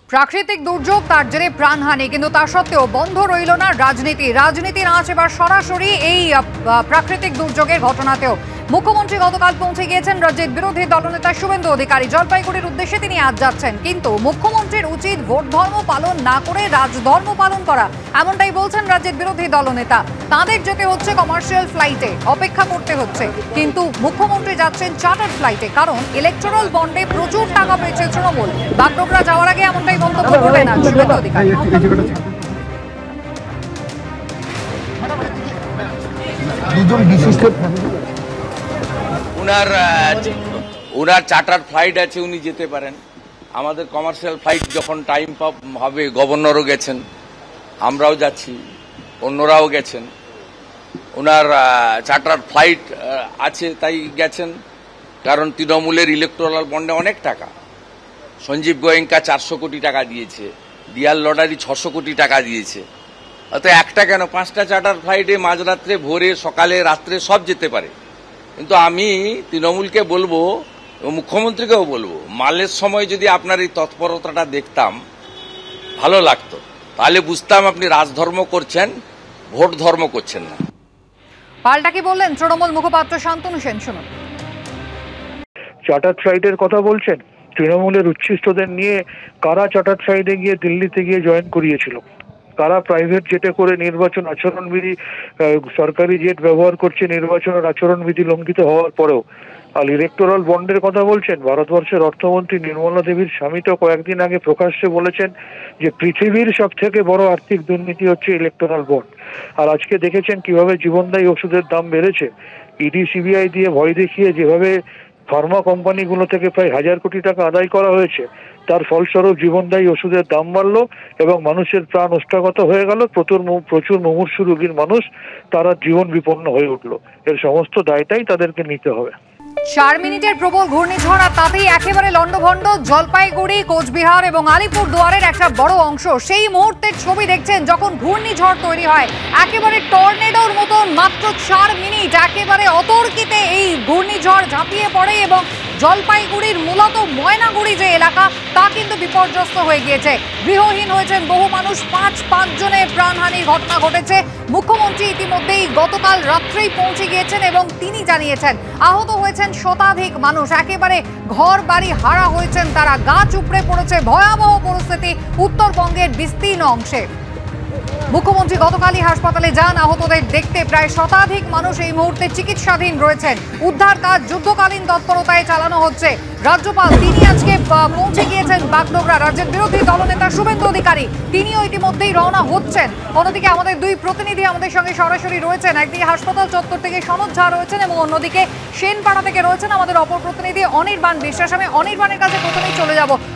প্রাকৃতিক দুর্যোগ তার জেরে প্রাণহানি, কিন্তু তা সত্ত্বেও বন্ধ রইল না রাজনীতির আঁচ এবার সরাসরি এই প্রাকৃতিক দুর্যোগের ঘটনাতেও। মুখ্যমন্ত্রী গতকাল পৌঁছে গিয়েছেন রাজ্যের বিরোধী দলনেতা শুভেন্দু অধিকারী। জলপাইগুড়ির উদ্দেশ্যে তিনি আজ যাচ্ছেন, কিন্তু মুখ্যমন্ত্রীর উচিত ভোট ধর্ম পালন না করে রাজধর্ম পালন করা, এমনটাই বলছেন রাজ্যের বিরোধী দলনেতা। তাঁদের যেতে হচ্ছে কমার্শিয়াল ফ্লাইটে, অপেক্ষা করতে হচ্ছে, কিন্তু মুখ্যমন্ত্রী যাচ্ছেন চার্টার ফ্লাইটে, কারণ ইলেকটোরাল বন্ডে প্রচুর টাকা পেয়েছে তৃণমূল। বাগডোগরা যাওয়ার আগে এমনটাই মন্তব্য করলেন শুভেন্দু অধিকারী। ওনার চার্টার ফ্লাইট আছে, উনি যেতে পারেন। আমাদের কমার্শিয়াল ফ্লাইট যখন টাইম হবে, গভর্নরও গেছেন, আমরাও যাচ্ছি, অন্যরাও গেছেন। ওনার চার্টার ফ্লাইট আছে তাই গেছেন, কারণ তৃণমূলের ইলেকটোরাল বন্ডে অনেক টাকা। সঞ্জীব গোয়েঙ্কা 400 কোটি টাকা দিয়েছে, ডিয়ার লটারি 600 কোটি টাকা দিয়েছে। অত একটা কেন, 5টা চার্টার ফ্লাইটে মাঝরাত্রে, ভোরে, সকালে, রাত্রে সব যেতে পারে। কিন্তু আমি তৃণমূলকে বলবো, মুখ্যমন্ত্রীকেও বলবো, মালের সময় যদি আপনার এই তৎপরতাটা দেখতাম ভালো লাগতো, তাহলে বুঝতাম আপনি রাজধর্ম করছেন, ভোট ধর্ম করছেন না। পাল্টা কি বললেন তৃণমূল মুখপাত্র শান্তনু সেন, শুনুন। চার্টার ফ্লাইটের কথা বলছেন, তৃণমূলের উচ্ছিষ্টদের নিয়ে কারা চার্টার ফ্লাইটে গিয়ে দিল্লিতে গিয়ে জয়েন করিয়েছিল, কারা প্রাইভেট জেটে করে নির্বাচন আচরণবিধি, সরকারি জেট ব্যবহার করছে নির্বাচনের আচরণবিধি লঙ্ঘিত হওয়ার পরেও। আর ইলেকটোরাল বন্ডের কথা বলছেন, ভারতবর্ষের অর্থমন্ত্রী নির্মলা দেবীর স্বামী তো কয়েকদিন আগে প্রকাশ্যে বলেছেন যে পৃথিবীর সব থেকে বড় আর্থিক দুর্নীতি হচ্ছে ইলেকটোরাল বন্ড। আর আজকে দেখেছেন কিভাবে জীবনদায়ী ওষুধের দাম বেড়েছে। ইডি সিবিআই দিয়ে ভয় দেখিয়ে যেভাবে ফার্মা কোম্পানিগুলো থেকে প্রায় 1000 কোটি টাকা আদায় করা হয়েছে, তার ফলস্বরূপ জীবনদায়ী ওষুধের দাম বাড়লো এবং মানুষের প্রাণ ওষ্ঠাগত হয়ে গেল। প্রচুর মুমূর্ষু রোগীর মানুষ, তারা জীবন বিপন্ন হয়ে উঠলো। এর সমস্ত দায়টাই তাদেরকে নিতে হবে। 4 মিনিটের প্রবল ঘূর্ণিঝড়, আর তাতেই একেবারে লন্ডভন্ড জলপাইগুড়ি, কোচবিহার এবং আলিপুর দুয়ারের একটা বড় অংশ। সেই মুহূর্তের ছবি দেখছেন যখন ঘূর্ণিঝড় তৈরি হয়, একেবারে টর্নেডোর মতন। মাত্র 4 মিনিট একেবারে অতর্কিতে এই ঘূর্ণিঝড় ঝাঁপিয়ে পড়ে এবং জলপাইগুড়ির মূলত ময়নাগুড়ি যে এলাকা, তা কিন্তু বিপর্যস্ত হয়ে গিয়েছে। গৃহহীন হয়েছেন বহু মানুষ, 5 জনের প্রাণহানির ঘটনা ঘটেছে। মুখ্যমন্ত্রী ইতিমধ্যেই গতকাল রাত্রেই পৌঁছে গিয়েছেন এবং তিনি জানিয়েছেন আহত হয়েছেন শতাধিক মানুষ, একেবারে ঘর বাড়ি হারা হয়েছেন তারা। গাছ উপড়ে পড়েছে, ভয়াবহ পরিস্থিতি উত্তরবঙ্গের বিস্তীর্ণ অংশে। মুখ্যমন্ত্রী গতকালই হাসপাতালে যান আহতদের দেখতে। প্রায় শতাধিক মানুষ এই মুহূর্তে চিকিৎসাধীন রয়েছেন। উদ্ধার কাজ যুদ্ধকালীন তৎপরতায় চালানো হচ্ছে। রাজ্যপাল তিনি আজকে পৌঁছে গিয়েছেন বাগডোগরা। রাজ্যের বিরোধী দলনেতা শুভেন্দু অধিকারী তিনিও ইতিমধ্যেই রওনা হচ্ছেন। অন্যদিকে আমাদের দুই প্রতিনিধি আমাদের সঙ্গে সরাসরি রয়েছেন। একদিকে হাসপাতাল চত্বর থেকে সনদ ঝা রয়েছেন এবং অন্যদিকে সেনপাড়া থেকে রয়েছেন আমাদের অপর প্রতিনিধি অনির্বাণ বিশ্বাস। আমি অনির্বাণের কাছে প্রথমেই চলে যাব।